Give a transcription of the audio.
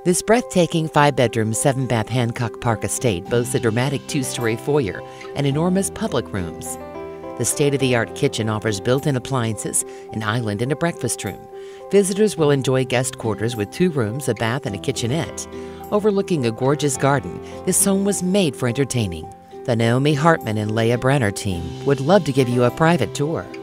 This breathtaking 5-bedroom, 7-bath Hancock Park Estate boasts a dramatic 2-story foyer and enormous public rooms. The state-of-the-art kitchen offers built-in appliances, an island, and a breakfast room. Visitors will enjoy guest quarters with 2 rooms, a bath, and a kitchenette. Overlooking a gorgeous garden, this home was made for entertaining. The Naomi Hartman and Leah Brenner team would love to give you a private tour.